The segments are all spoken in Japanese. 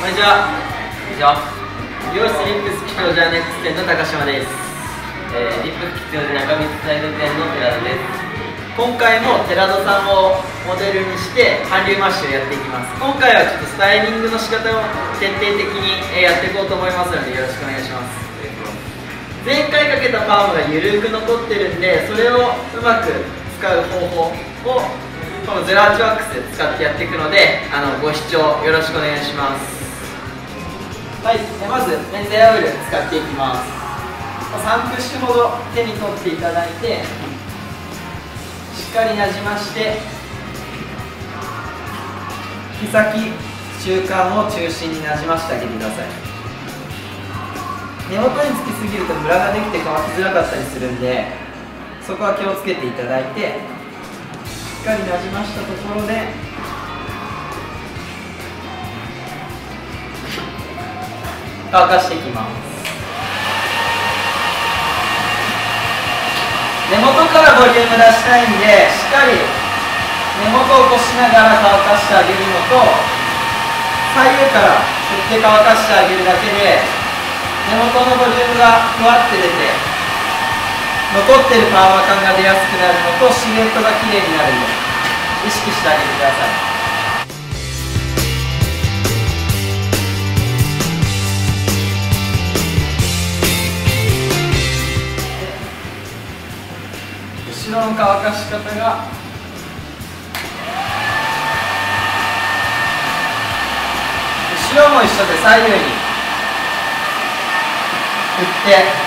こんにちは。美容室リップス吉祥寺アネックス店の高島です。リップス吉祥寺中道サイド店の寺田です。今回も寺田さんをモデルにして韓流マッシュをやっていきます。今回はちょっとスタイリングの仕方を徹底的にやっていこうと思いますので、よろしくお願いします。前回かけたパーマがゆるく残ってるんで、それをうまく使う方法をこの08ワックスで使ってやっていくので、ご視聴よろしくお願いします。はい、まずメンズエアオイル使っていきます。3プッシュほど手に取っていただいて、しっかりなじまして、毛先中間を中心になじましてあげてください。根元につきすぎるとムラができて乾きづらかったりするんで、そこは気をつけていただいて、しっかりなじましたところで乾かしていきます。根元からボリューム出したいんで、しっかり根元を起こしながら乾かしてあげるのと、左右から振って乾かしてあげるだけで根元のボリュームがふわって出て、残ってるパーマ感が出やすくなるのと、シルエットが綺麗になるので意識してあげてください。後ろの乾かし方が後ろも一緒で左右に振って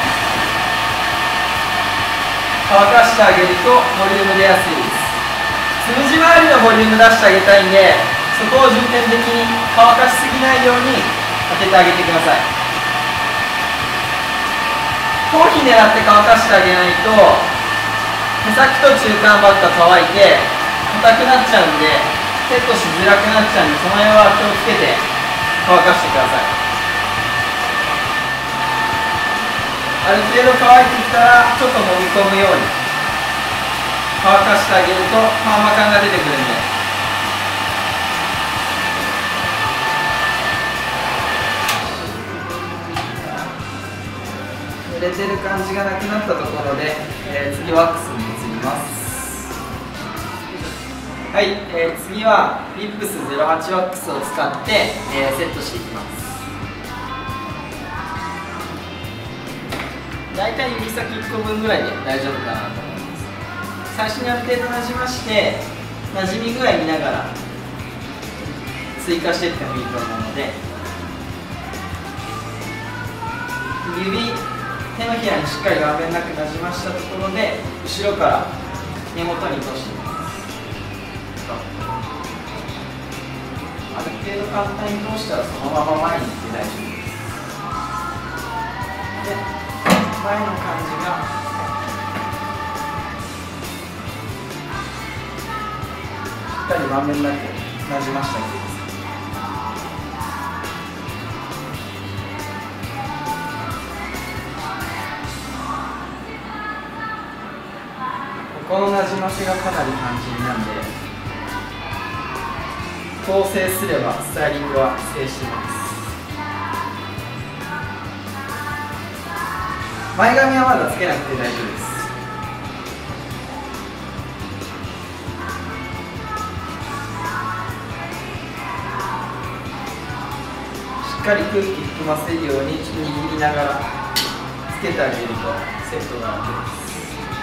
乾かしてあげるとボリューム出やすいです。つむじ周りのボリューム出してあげたいんで、そこを重点的に乾かしすぎないように当ててあげてください。頭皮狙って乾かしてあげないと、毛先と中間ばっか乾いて硬くなっちゃうんで、セットしづらくなっちゃうんで、その辺は気をつけて乾かしてください。ある程度乾いてきたら、ちょっと揉み込むように乾かしてあげるとパーマ感が出てくるんで。濡れてる感じがなくなったところで、次ワックスに移ります。はい、次はリップス08ワックスを使って、セットしていきます。大体指先1個分ぐらいで大丈夫かなと思います。最初にある程度なじまして、なじみ具合見ながら追加していってもいいと思うので、手のひらにしっかりまんべんなくなじましたところで、後ろから根元に通していきます。ある程度簡単に通したら、そのまま前に行って大丈夫です。で、前の感じがしっかりまんべんなくなじましたらいいです。ここのなじませがかなり肝心なんで、調整すればスタイリングは制しています。前髪はまだつけなくて大丈夫です。しっかり空気含ませるように握りながらつけてあげるとセットが楽です。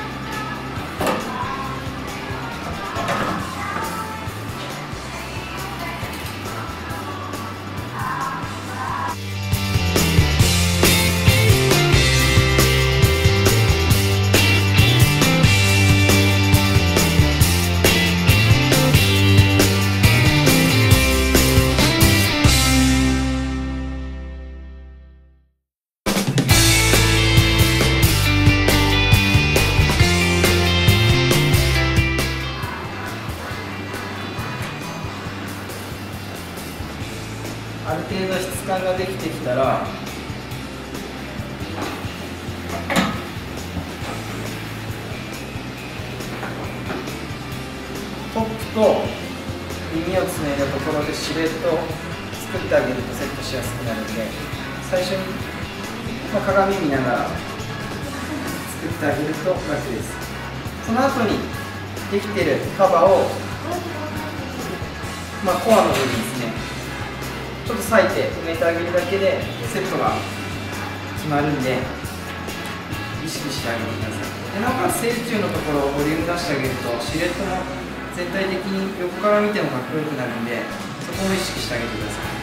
ある程度質感ができてきたら、トップと耳をつないだところでシルエットを作作ってあげるとセットしやすくなるんで、最初に、鏡見ながら作ってあげると楽です。その後にできてるカバーを、コアの部分ですね、ちょっと裂いて埋めてあげるだけでセットが決まるんで、意識してあげてください。でなおかつ正中のところをボリューム出してあげるとシルエットも全体的に横から見てもかっこよくなるんで、そこも意識してあげてください。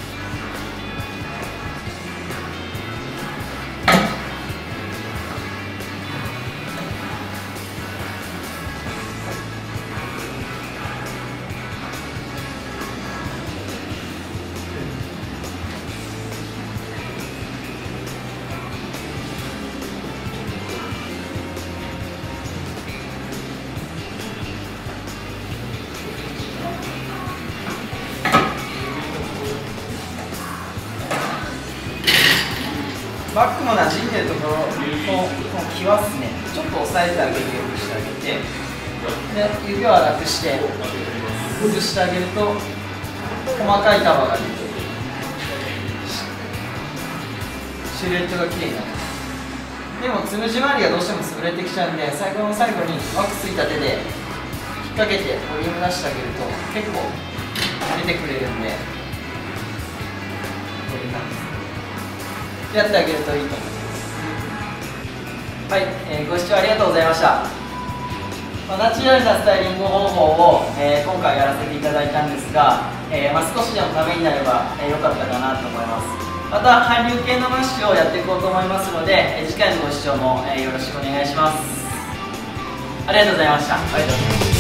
バッグも馴染んでるところ、この際っすね、ちょっと押さえてあげるようにしてあげて、で指を粗くして崩してあげると細かい束が出てシルエットが綺麗になる。でもつむじ周りがどうしても潰れてきちゃうんで、最後の最後にワックスついた手で引っ掛けてボリューム出してあげると結構出てくれるんで、こういう感じです。やってあげるといいと思います。はい、ご視聴ありがとうございました。ナチュラルなスタイリング方法を、今回やらせていただいたんですが、少しでもためになれば良かったかなと思います。また韓流系のマッシュをやっていこうと思いますので、次回のご視聴も、よろしくお願いします。ありがとうございました。ありがとうございます。